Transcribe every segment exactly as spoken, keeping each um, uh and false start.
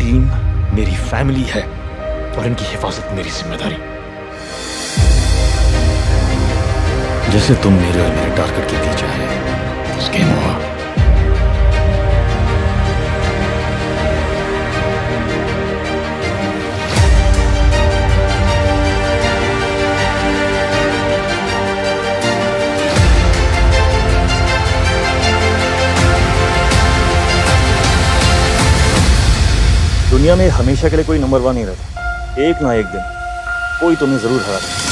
Team मेरी family है और इनकी हिफाजत मेरी जिम्मेदारी। जैसे तुम मेरे और मेरे टारगेट के बीच आए, बस गेम हुआ। दुनिया में हमेशा के लिए कोई नंबर वन नहीं रहता। एक ना एक दिन कोई तुम्हें जरूर हरा देगा।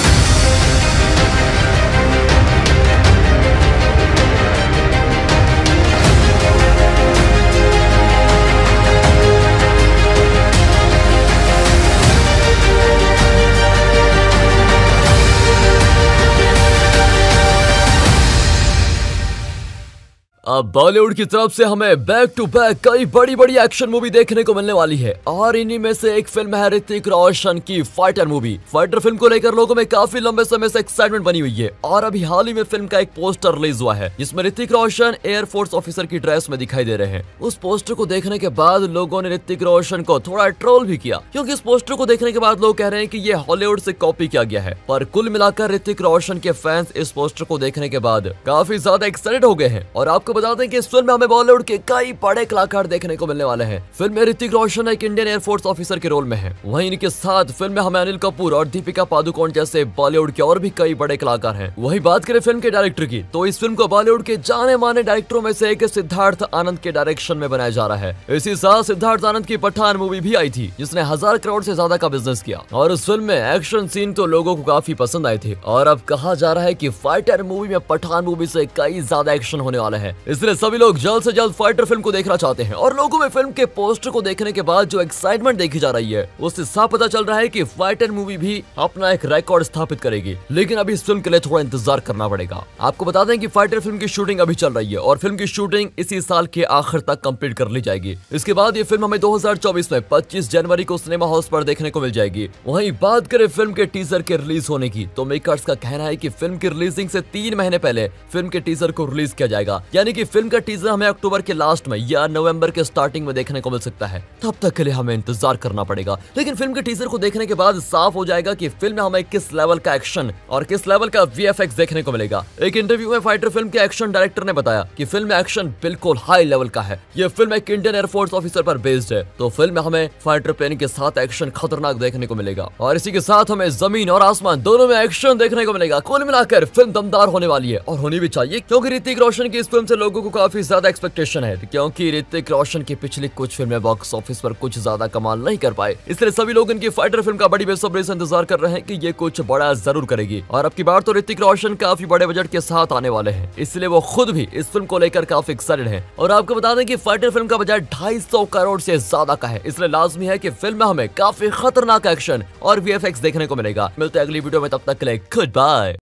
अब बॉलीवुड की तरफ से हमें बैक टू बैक कई बड़ी बड़ी एक्शन मूवी देखने को मिलने वाली है और इन्हीं में से एक फिल्म है ऋतिक रोशन की फाइटर मूवी। फाइटर फिल्म को लेकर लोगों में काफी लंबे समय से एक्साइटमेंट बनी हुई है और अभी हाल ही में फिल्म का एक पोस्टर रिलीज हुआ है जिसमें ऋतिक रोशन एयरफोर्स ऑफिसर की ड्रेस में दिखाई दे रहे हैं। उस पोस्टर को देखने के बाद लोगों ने ऋतिक रोशन को थोड़ा ट्रोल भी किया क्योंकि इस पोस्टर को देखने के बाद लोग कह रहे हैं कि ये हॉलीवुड से कॉपी किया गया है। पर कुल मिलाकर ऋतिक रोशन के फैंस इस पोस्टर को देखने के बाद काफी ज्यादा एक्साइटेड हो गए हैं और आपको बता दें कि इस फिल्म में हमें बॉलीवुड के कई बड़े कलाकार देखने को मिलने वाले हैं। फिल्म में ऋतिक रोशन एक इंडियन एयरफोर्स ऑफिसर के रोल में है। वहीं इनके साथ फिल्म में हमें अनिल कपूर और दीपिका पादुकोण जैसे बॉलीवुड के और भी कई बड़े कलाकार हैं। वहीं बात करें फिल्म के डायरेक्टर की तो इस फिल्म को बॉलीवुड के जाने माने डायरेक्टरों में से एक सिद्धार्थ आनंद के डायरेक्शन में बनाया जा रहा है। इसी साल सिद्धार्थ आनंद की पठान मूवी भी आई थी जिसने हजार करोड़ से ज्यादा का बिजनेस किया और उस फिल्म में एक्शन सीन तो लोगों को काफी पसंद आए थे और अब कहा जा रहा है कि फाइटर मूवी में पठान मूवी से कई ज्यादा एक्शन होने वाला है। इसलिए सभी लोग जल्द से जल्द फाइटर फिल्म को देखना चाहते हैं और लोगों में फिल्म के पोस्टर को देखने के बाद जो एक्साइटमेंट देखी जा रही है उससे साफ पता चल रहा है कि फाइटर मूवी भी अपना एक रिकॉर्ड स्थापित करेगी। लेकिन अभी इस फिल्म के लिए थोड़ा इंतजार करना पड़ेगा। आपको बता दें कि फाइटर फिल्म की शूटिंग अभी चल रही है और फिल्म की शूटिंग इसी साल के आखिर तक कंप्लीट कर ली जाएगी। इसके बाद ये फिल्म हमें दो हजार चौबीस में पच्चीस जनवरी को सिनेमा हाउस पर देखने को मिल जाएगी। वहीं बात करें फिल्म के टीजर के रिलीज होने की तो मेकर्स का कहना है कि फिल्म की रिलीजिंग से तीन महीने पहले फिल्म के टीजर को रिलीज किया जाएगा, यानी कि फिल्म का टीजर हमें अक्टूबर के लास्ट में या नवंबर के स्टार्टिंग में देखने को मिल सकता है। तब तक के लिए हमें इंतजार करना पड़ेगा। लेकिन फिल्म के टीजर को देखने के बाद साफ हो जाएगा कि फिल्म में हमें किस लेवल का एक्शन और किस लेवल का वीएफएक्स देखने को मिलेगा। एक इंटरव्यू में फाइटर फिल्म के एक्शन डायरेक्टर ने बताया कि फिल्म में एक्शन बिल्कुल हाई लेवल का है। ये फिल्म एक इंडियन एयरफोर्स ऑफिसर पर बेस्ड है तो फिल्म में हमें फाइटर प्लेन के साथ एक्शन खतरनाक देखने को मिलेगा और इसी के साथ हमें जमीन और आसमान दोनों में एक्शन देखने को मिलेगा। कुल मिलाकर फिल्म दमदार होने वाली है और होनी भी चाहिए क्योंकि ऋतिक रोशन की इस फिल्म से लोगों को काफी ज्यादा एक्सपेक्टेशन है क्योंकि ऋतिक रोशन की पिछली कुछ फिल्में बॉक्स ऑफिस पर कुछ ज्यादा कमाल नहीं कर पाए। इसलिए सभी लोग इनकी फाइटर फिल्म का बड़ी बेसब्री से इंतजार कर रहे हैं कि ये कुछ बड़ा जरूर करेगी और अब की बार तो ऋतिक रोशन काफी बड़े बजट के साथ आने वाले हैं, इसलिए वो खुद भी इस फिल्म को लेकर काफी एक्साइटेड हैं। और आपको बता दें कि फाइटर फिल्म का बजट ढाई सौ करोड़ से ज्यादा का है, इसलिए लाजमी है कि फिल्म में हमें काफी खतरनाक एक्शन और वीएफएक्स देखने को मिलेगा। मिलते हैं अगली वीडियो में, तब तक के लिए गुड बाय।